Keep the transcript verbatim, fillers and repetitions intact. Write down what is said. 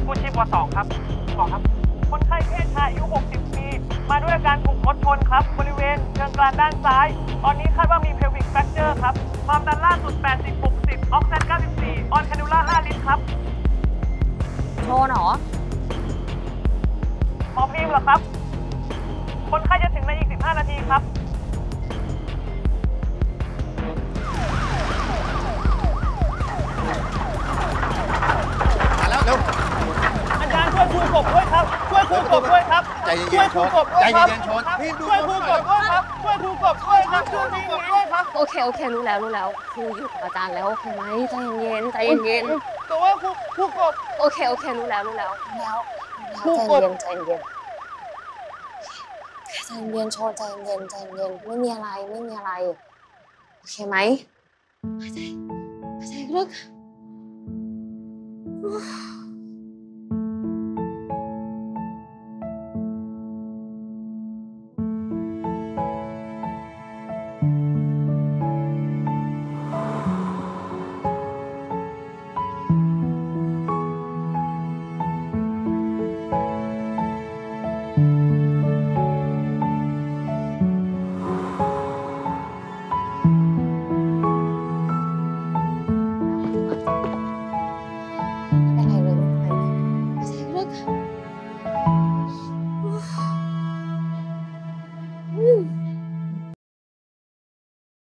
กู้ชีพวสองครับบอกครับคนไข้เพศชายอายุหกสิบปีมาด้วยอาการถูกรถชนครับบริเวณเชิงกรานด้านซ้ายตอนนี้คาดว่ามี pelvic fracture ครับความดันล่าสุดแปดสิบ หกสิบออกซิเจนเก้าสิบสี่ออนแคนูล่าห้าลิตรครับโชว์หรอหมอพิมพ์เหรอครับคนไข้จะถึงในอีกสิบห้านาทีครับมาแล้วเร็วอาจารย์ช่วยครูกบด้วยครับช่วยครูกบด้วยครับใจเย็นๆช่วยครูกบด้วยครับใจเย็นๆชนพี่ดูช่วยครูกบด้วยครับช่วยครูกบด้วยครับช่วยครูกบด้วยครับโอเคโอเครู้แล้วรู้แล้วครูอยู่กับอาจารย์แล้วโอเคไหมใจเย็นใจเย็นแต่ว่าครูครูกบโอเคโอเครู้แล้วรู้แล้วแล้วใจเย็นใจเย็นใจเย็นโชว์ใจเย็นใจเย็นไม่มีอะไรไม่มีอะไรโอเคไหมหายใจหายใจลึก